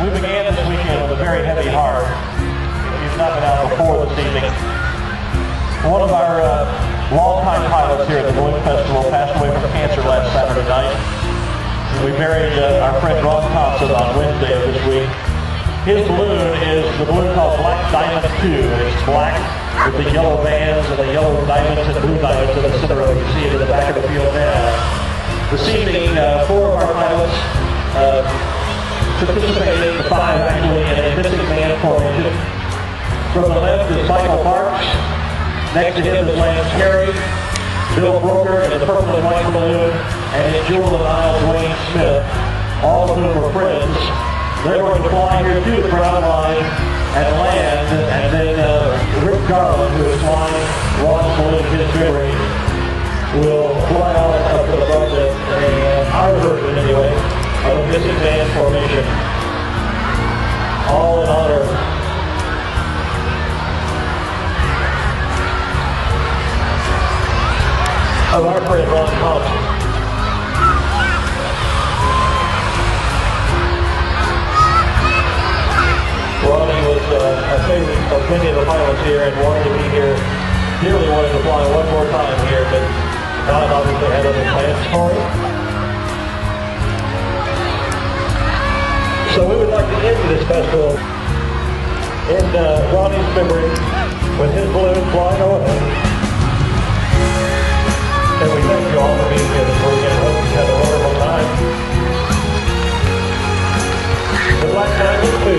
We began this weekend with a very heavy heart. If you've not been out before this evening, one of our longtime pilots here at the Balloon Festival passed away from cancer last Saturday night. We buried our friend Ron Thompson on Wednesday of this week. His balloon is the balloon called Black Diamond 2. It's black with the yellow bands and the yellow diamonds and blue diamonds in the center of it. You see it in the back of the field now. This evening, 4 of our pilots participated, 5 actually, in a missing man formation. From the left is Michael Marks. Next to him is Lance Carey, Bill Broker in the purple and white balloon, and Jewel and Isle Dwayne Smith, all of whom were friends. They're going to fly here to the ground line and land, and then Rick Garland, who is flying Ron's balloon in his memory, will fly on up to the front of our version, anyway, of a missing man formation. All in honor of our friend Ron Thompson. Ronnie was a favorite of many of the pilots here and wanted to be here, dearly wanted to fly one more time here, but God obviously had other plans for him. So we would like to end this festival in Ronnie's memory with his balloon flying away. And we thank you all for being here this weekend. Hope you had a wonderful time. The Black Diamond